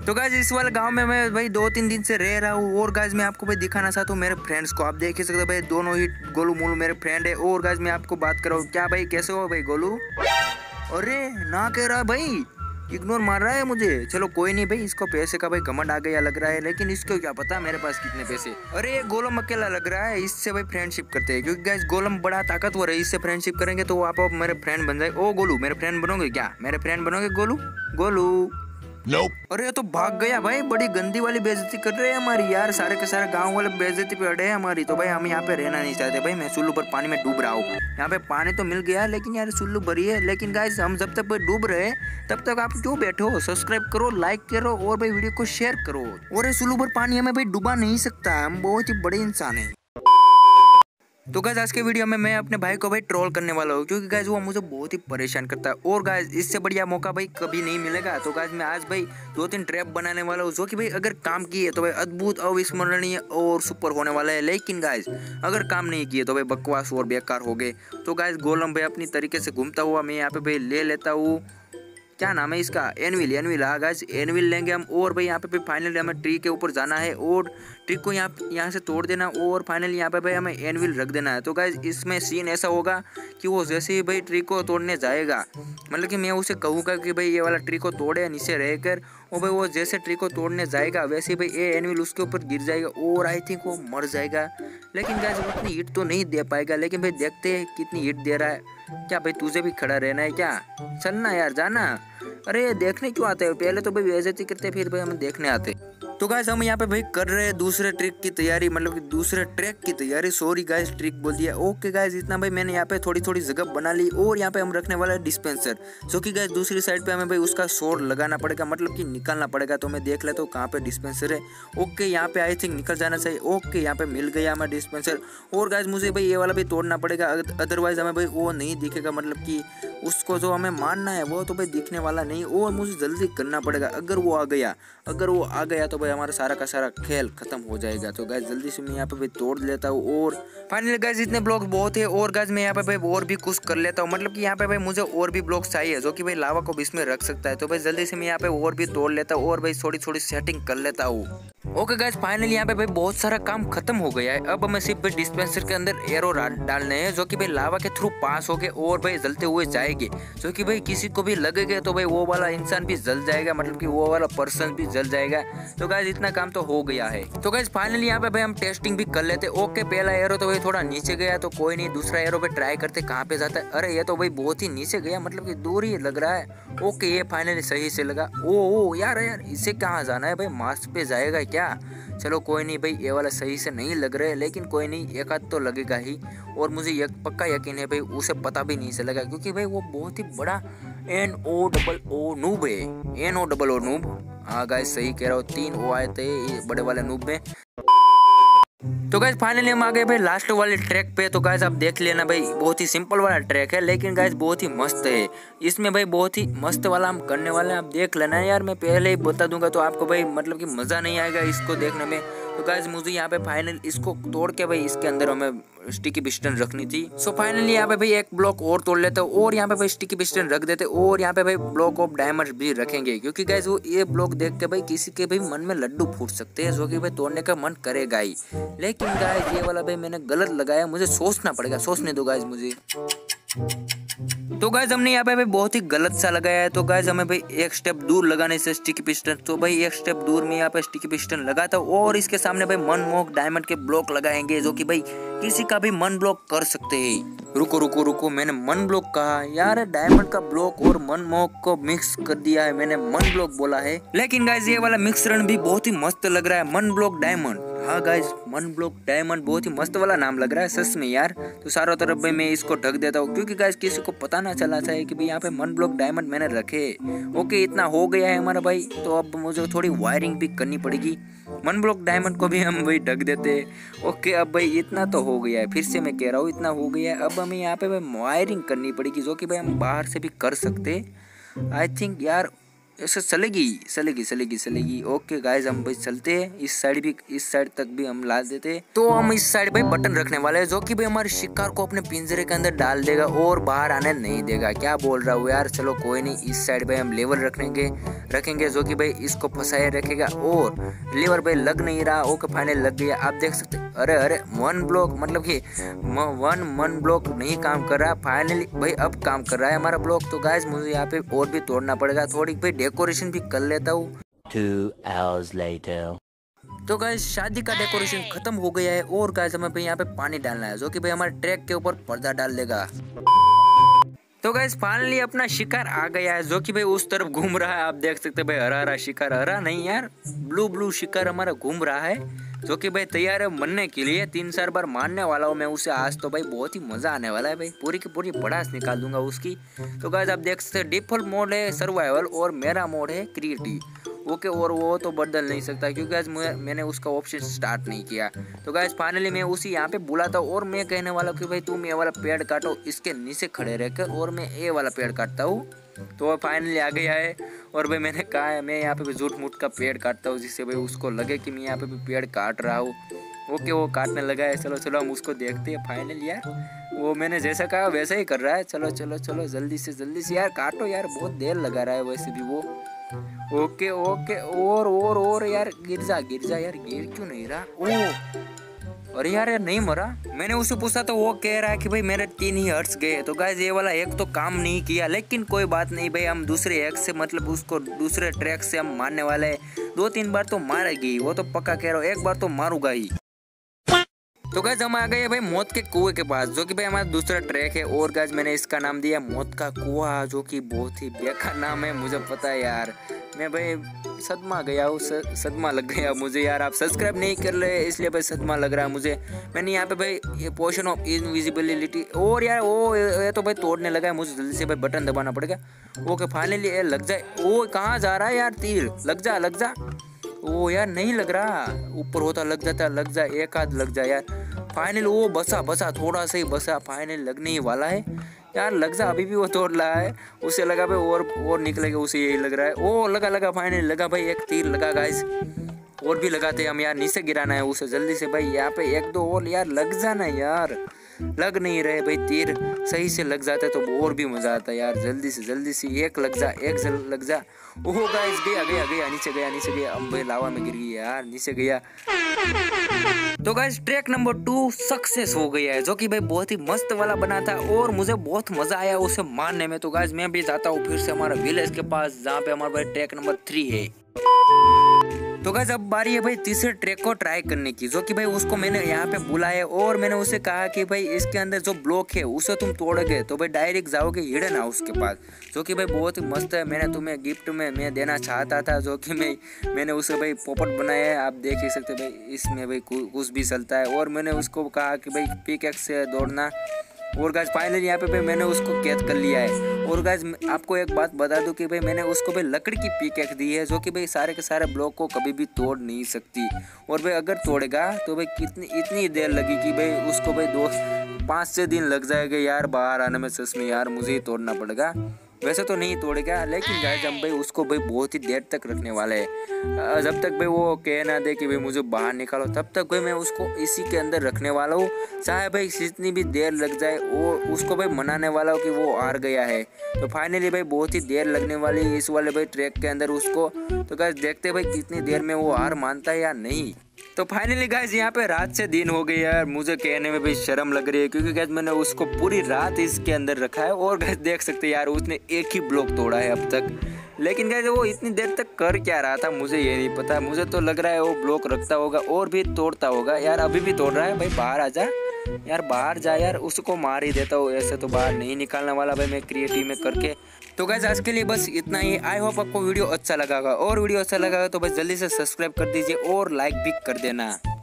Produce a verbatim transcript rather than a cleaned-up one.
तो गाइज इस वाले गांव में मैं भाई दो तीन दिन से रह रहा हूँ और गाइज मैं आपको भाई दिखाना चाहता हूँ मेरे फ्रेंड्स को। आप देख ही सकते हो भाई दोनों ही गोलू मोलू मेरे फ्रेंड है। और गाइज मैं आपको बात कर रहा हूँ। क्या भाई कैसे हो भाई गोलू? अरे ना कह रहा भाई, इग्नोर मार रहा है मुझे। चलो कोई नहीं भाई, इसको पैसे का भाई घमंड आ गया लग रहा है, लेकिन इसको क्या पता मेरे पास कितने पैसे। अरे ये गोलम अकेला लग रहा है, इससे भाई फ्रेंडशिप करते हैं क्योंकि गाइस गोलम बड़ा ताकतवर है। इससे फ्रेंडशिप करेंगे तो आप आप मेरे फ्रेंड बन जाए। ओ गोलू मेरे फ्रेंड बनोगे क्या? मेरे फ्रेंड बनोगे गोलू? गोलू Nope. अरे ये तो भाग गया भाई, बड़ी गंदी वाली बेइज्जती कर रहे हैं हमारी यार। सारे के सारे गांव वाले बेइज्जती पे अड़े हैं हमारी। तो भाई हम यहाँ पे रहना नहीं चाहते भाई। मैं सुल्लू पर पानी में डूब रहा हूँ। यहाँ पे पानी तो मिल गया लेकिन यार सुल्लू भरी है। लेकिन गाइस हम जब तक डूब रहे तब तक आप क्यों बैठे हो? सब्सक्राइब करो, लाइक करो और भाई वीडियो को शेयर करो। और ये सुल्लू पर पानी हमें भाई डुबा नहीं सकता, हम बहुत ही बड़े इंसान है। तो गाइस आज के वीडियो में मैं अपने भाई को भाई ट्रोल करने वाला हूँ क्योंकि गाइस वो मुझे बहुत ही परेशान करता है। और गाइस इससे बढ़िया मौका भाई कभी नहीं मिलेगा। तो गाइस मैं आज भाई दो तीन ट्रैप बनाने वाला हूँ जो कि भाई अगर काम किए तो भाई अद्भुत, अविस्मरणीय और सुपर होने वाला है। लेकिन गाइस अगर काम नहीं किए तो भाई बकवास और बेकार हो गए। तो गाइस गोलम भाई अपनी तरीके से घूमता हुआ मैं यहाँ पे भाई ले लेता हूँ। क्या नाम है इसका? एनविल। एनविल हाँ गाइस एनविल लेंगे हम। और भाई यहाँ पे भाई फाइनली हमें ट्री के ऊपर जाना है और ट्री को यहाँ यहाँ से तोड़ देना और फाइनली यहाँ पे भाई हमें एनविल रख देना है। तो गाइस इसमें सीन ऐसा होगा कि वो जैसे ही भाई ट्री को तोड़ने जाएगा, मतलब कि मैं उसे कहूँगा कि भाई ये वाला ट्री को तोड़े नीचे रहकर, और भाई वो जैसे ट्री को तोड़ने जाएगा वैसे ही भाई ये एनविल उसके ऊपर गिर जाएगा और आई थिंक वो मर जाएगा। लेकिन गाइस उतनी हिट तो नहीं दे पाएगा। लेकिन भाई देखते हैं कितनी हिट दे रहा है। क्या भाई तुझे भी खड़ा रहना है क्या? चलना यार जाना। अरे देखने क्यों आते हो? पहले तो भाई बेइज्जती करते फिर भाई हम देखने आते। तो गाइस हम यहाँ पे भाई कर रहे हैं दूसरे ट्रिक की तैयारी, मतलब कि दूसरे ट्रैक की तैयारी। सॉरी गाइस ट्रिक बोल दिया। ओके गाइस इतना भाई मैंने यहाँ पे थोड़ी थोड़ी जगह बना ली और यहाँ पे हम रखने वाला है डिस्पेंसर, जो कि गाइस दूसरी साइड पे हमें भाई उसका शोर लगाना पड़ेगा, मतलब कि निकालना पड़ेगा। तो मैं देख लेता हूँ कहाँ पे डिस्पेंसर है। ओके यहाँ पे आई थिंक निकल जाना चाहिए। ओके यहाँ पे मिल गया हमें डिस्पेंसर। और गाइस मुझे भाई ये वाला भी तोड़ना पड़ेगा, अदरवाइज हमें भाई वो नहीं दिखेगा, मतलब कि उसको जो हमें मारना है वो तो भाई दिखने वाला नहीं। और मुझे जल्दी करना पड़ेगा। अगर वो आ गया अगर वो आ गया तो भाई हमारा सारा का सारा खेल खत्म हो जाएगा। तो गाइस जल्दी से मैं यहाँ पे भाई तोड़ लेता हूँ। और फाइनली गाइस इतने ब्लॉक्स बहुत है। और गाइस मैं यहाँ पे भाई और भी कुछ कर लेता हूँ, मतलब कि यहाँ पे भाई मुझे और भी ब्लॉक्स चाहिए जो कि भाई लावा को भी इसमें रख सकता है। तो भाई जल्दी से मैं यहाँ पे और भी तोड़ लेता हूँ और भाई थोड़ी थोड़ी सेटिंग कर लेता हूँ। ओके गाइस फाइनली यहाँ पे भाई बहुत सारा काम खत्म हो गया है। अब हमें सिर्फ डिस्पेंसर के अंदर एरो डालने हैं जो कि भाई लावा के थ्रू पास हो गए और भाई जलते हुए जाएंगे, जो कि भाई किसी को भी लगेगा तो भाई वो वाला इंसान भी जल जाएगा, मतलब कि वो वाला पर्सन भी जल जाएगा। तो गाइस इतना काम तो हो गया है। तो गाइस फाइनली यहाँ पे भाई हम टेस्टिंग भी कर लेते। ओके पहला एरो तो भाई थोड़ा नीचे गया तो कोई नहीं, दूसरा एरो पे ट्राई करते कहाँ पे जाता है। अरे ये तो भाई बहुत ही नीचे गया, मतलब कि दूर ही लग रहा है। ओके ये फाइनली सही से लगा। ओ ओ यार यार इसे कहाँ जाना है भाई? मार्स पे जाएगा क्या? चलो कोई नहीं भाई, ये वाला सही से नहीं लग रहा है, लेकिन कोई नहीं एक आध तो लगेगा ही। और मुझे यक, पक्का यकीन है भाई उसे पता भी नहीं चलेगा क्योंकि भाई वो बहुत ही बड़ा N O double O noob है। N O double O noob. हाँ गाइस सही कह रहा हूँ, तीन ओ आए थे ये बड़े वाले नूब में। तो गाइस फाइनली हम आ गए भाई लास्ट वाले ट्रैक पे। तो गाइस आप देख लेना भाई बहुत ही सिंपल वाला ट्रैक है, लेकिन गाइस बहुत ही मस्त है। इसमें भाई बहुत ही मस्त वाला हम करने वाले हैं, आप देख लेना यार। मैं पहले ही बता दूंगा तो आपको भाई मतलब कि मजा नहीं आएगा इसको देखने में। तो गाइस मुझे यहाँ पे फाइनल इसको तोड़ के भाई इसके अंदर हमें स्टिकी पिस्टन रखनी थी। सो फाइनली यहाँ पे भाई एक ब्लॉक और तोड़ लेते हो और यहाँ पे भाई स्टिकी पिस्टन रख देते और यहाँ पे भाई ब्लॉक ऑफ डायमंड भी रखेंगे क्योंकि गाइस वो ये ब्लॉक देख के भाई किसी के भी मन में लड्डू फूट सकते हैं, जो कि भाई तोड़ने का मन करेगा ही। लेकिन गाइस ये वाला भाई मैंने गलत लगाया, मुझे सोचना पड़ेगा, सोचने दो गाइस मुझे। तो गाइस हमने यहाँ पे भाई बहुत ही गलत सा लगाया है। तो गाइस हमें भाई एक स्टेप दूर लगाने से स्टिकी पिस्टन, तो भाई एक स्टेप दूर में यहाँ पे स्टिकी पिस्टन लगाता हूँ और इसके सामने भाई मनमोहक डायमंड के ब्लॉक लगाएंगे जो कि भाई किसी का भी मन ब्लॉक कर सकते हैं। रुको रुको रुको, मैंने मन ब्लॉक कहा यार, डायमंड का ब्लॉक और मनमोहक को मिक्स कर दिया है मैंने, मन ब्लॉक बोला है। लेकिन गाइस ये वाला मिश्रण भी बहुत ही मस्त लग रहा है, मन ब्लॉक डायमंड। हाँ गाइस मन ब्लॉक डायमंड बहुत ही मस्त वाला नाम लग रहा है सच में यार। तो चारों तरफ भाई मैं इसको ढक देता हूँ क्योंकि गाइस किसी को पता ना चला चाहिए कि भाई यहाँ पे मन ब्लॉक डायमंड मैंने रखे। ओके इतना हो गया है हमारा भाई, तो अब मुझे थोड़ी वायरिंग भी करनी पड़ेगी। मन ब्लॉक डायमंड को भी हम भाई ढक देते हैं। ओके अब भाई इतना तो हो गया है, फिर से मैं कह रहा हूँ इतना हो गया है। अब हमें यहाँ पे भाई वायरिंग करनी पड़ेगी जो कि भाई हम बाहर से भी कर सकते आई थिंक यार। ऐसे चलेगी चलेगी चलेगी चलेगी। ओके गाइस हम भाई चलते हैं, इस साइड भी, इस साइड तक भी हम ला देते हैं। तो हम इस साइड भाई बटन रखने वाले हैं जो कि भाई हमारे शिकार को अपने पिंजरे के अंदर डाल देगा और बाहर आने नहीं देगा। क्या बोल रहा हूँ यार, चलो कोई नहीं। इस साइड भाई हम लेवर रखेंगे रखेंगे जो कि भाई इसको फंसाए रखेगा और लेवर भाई लग नहीं रहा। ओके फाइनल लग गया, आप देख सकते। अरे अरे वन ब्लॉक मतलब कि वन वन ब्लॉक नहीं काम कर रहा, फाइनली भाई अब काम कर रहा है हमारा ब्लॉक। तो गाइस मुझे यहाँ पे और भी तोड़ना पड़ेगा, थोड़ी भाई डेकोरेशन भी कर लेता हूँ। Two hours later. तो गाइस शादी का डेकोरेशन खत्म हो गया है और गाइस हमें भाई यहाँ पे पानी डालना है जो कि भाई हमारे ट्रैक के ऊपर पर्दा डाल देगा। तो गाइस फाइनली अपना शिकार आ गया है जो कि भाई उस तरफ घूम रहा है। आप देख सकते हैं भाई हरा हरा शिकार, हरा नहीं यार ब्लू ब्लू शिकार हमारा घूम रहा है जो कि भाई तैयार है मरने के लिए। तीन चार बार मारने वाला हूँ मैं उसे आज। तो भाई बहुत ही मजा आने वाला है भाई, पूरी की पूरी भड़ास निकाल दूंगा उसकी। तो गाइस आप देख सकते हैं डिफॉल्ट मोड है सर्वाइवल और मेरा मोड है क्रिएटिव। ओके और वो तो बदल नहीं सकता क्योंकि गाइस मैंने उसका ऑप्शन स्टार्ट नहीं किया। तो गाइस फाइनली मैं उसी यहाँ पे बुलाता हूँ और मैं कहने वाला हूँ कि भाई तुम ये वाला पेड़ काटो इसके नीचे खड़े रहकर और मैं ये वाला पेड़ काटता हूँ। तो वो फाइनली आ गया है और भाई मैंने कहा है मैं यहाँ पे भी झूठ मूठ का पेड़ काटता हूँ जिससे भाई उसको लगे कि मैं यहाँ पे भी पेड़ काट रहा हूँ। ओके वो काटने लगा है, चलो चलो हम उसको देखते हैं। फाइनली यार वो मैंने जैसा कहा वैसा ही कर रहा है। चलो चलो चलो जल्दी से जल्दी से यार काटो यार, बहुत देर लगा रहा है वैसे भी वो। ओके ओके और और और यार गिर जा गिर जा यार, गिर क्यों नहीं रहा? ओ अरे यार यार नहीं मरा। मैंने उससे पूछा तो वो कह रहा है कि भाई मेरे तीन ही हर्ट्स गए। तो गाइस ये वाला एक तो काम नहीं किया, लेकिन कोई बात नहीं भाई, हम दूसरे एक से मतलब उसको दूसरे ट्रैक से हम मारने वाले हैं। दो तीन बार तो मारेगी वो तो पक्का कह रहा हूँ, एक बार तो मारूंगा ही। तो गाइस हम आ गए भाई मौत के कुएं के पास जो कि भाई हमारा दूसरा ट्रैक है और गाइस मैंने इसका नाम दिया मौत का कुआं जो कि बहुत ही बेकार नाम है मुझे पता है यार। मैं भाई सदमा गया हूँ, सदमा लग गया मुझे यार। आप सब्सक्राइब नहीं कर रहे इसलिए भाई सदमा लग रहा है मुझे। मैंने यहाँ पे भाई ये पोशन ऑफ इनविजिबिलिटी और यार वो ये तो भाई तोड़ने लगा है, मुझे जल्दी से भाई बटन दबाना पड़ेगा। ओके फाइनली ये लग जाए। ओ कहाँ जा रहा है यार तीर, लग जा लग जा। ओ यार नहीं लग रहा, ऊपर होता लग जाता, लग जा एक आध लग जा यार। फाइनल वो बसा बसा थोड़ा सा ही बसा, फाइनल लगने ही वाला है यार, लग जा। अभी भी वो तोड़ रहा है, उसे लगा भाई और और निकलेगा, उसे यही लग रहा है। ओ लगा लगा फाइनल लगा भाई, एक तीर लगा गाइस। और भी लगाते हम यार, नीचे गिराना है उसे जल्दी से भाई। यहाँ पे एक दो और यार लग जाना यार, लग नहीं रहे भाई तीर सही से लग जाता है तो और भी मजा आता है यार। जल्दी से जल्दी से एक लग जा, एक लग जा। ओह गाइस गया गया गया नीचे गया नीचे गया। अब भाई लावा में गिर गई यार, नीचे गया। तो guys track number two success हो गया है जो कि भाई बहुत ही मस्त वाला बना था और मुझे बहुत मजा आया उसे मारने में। तो गाइस मैं भी जाता हूँ फिर से हमारा विलेज के पास जहाँ पे हमारा भाई ट्रैक नंबर थ्री है। तो गाइस अब बारी है भाई तीसरे ट्रैक को ट्राई करने की जो कि भाई उसको मैंने यहाँ पे बुलाया और मैंने उसे कहा कि भाई इसके अंदर जो ब्लॉक है उसे तुम तोड़ोगे तो भाई डायरेक्ट जाओगे हिडन हाउस के पास जो कि भाई बहुत ही मस्त है। मैंने तुम्हें गिफ्ट में मैं देना चाहता था जो कि मैं मैंने उसे भाई पोपट बनाया है, आप देख ही सकते भाई इसमें भाई कुछ भी चलता है। और मैंने उसको कहा कि भाई पिकैक्स से दौड़ना और गाइस फाइनली यहाँ पे भाई मैंने उसको कैद कर लिया है। और गाइस आपको एक बात बता दूं कि भाई मैंने उसको भाई लकड़ी की पिकैक्स दी है जो कि भाई सारे के सारे ब्लॉक को कभी भी तोड़ नहीं सकती। और भाई अगर तोड़ेगा तो भाई कितनी इतनी देर लगी कि भाई उसको भाई दो पाँच छः दिन लग जाएगा यार बाहर आने में। सच में यार मुझे ही तोड़ना पड़ेगा, वैसे तो नहीं तोड़ेगा लेकिन गाइस हम भाई उसको भाई बहुत ही देर तक रखने वाले हैं। जब तक भाई वो कह ना दे कि भाई मुझे बाहर निकालो तब तक भाई मैं उसको इसी के अंदर रखने वाला हूँ, चाहे भाई जितनी भी देर लग जाए। और उसको भाई मनाने वाला हूँ कि वो हार गया है। तो फाइनली भाई बहुत ही देर लगने वाली है इस वाले भाई ट्रैक के अंदर उसको। तो गाइस देखते भाई कितनी देर में वो हार मानता है या नहीं। तो फाइनली गाइस यहाँ पे रात से दिन हो गई यार, मुझे कहने में भी शर्म लग रही है क्योंकि गाइस मैंने उसको पूरी रात इसके अंदर रखा है। और गाइस देख सकते हैं यार उसने एक ही ब्लॉक तोड़ा है अब तक, लेकिन गाइस वो इतनी देर तक कर क्या रहा था मुझे ये नहीं पता। मुझे तो लग रहा है वो ब्लॉक रखता होगा और भी तोड़ता होगा यार। अभी भी तोड़ रहा है भाई, बाहर आ जा यार, बाहर जा यार, उसको मार ही देता हूँ, ऐसे तो बाहर नहीं निकालने वाला भाई मैं क्रिएटिव में करके। तो गाइस आज के लिए बस इतना ही। आई होप आपको वीडियो अच्छा लगा होगा और वीडियो अच्छा लगा तो बस जल्दी से सब्सक्राइब कर दीजिए और लाइक भी कर देना।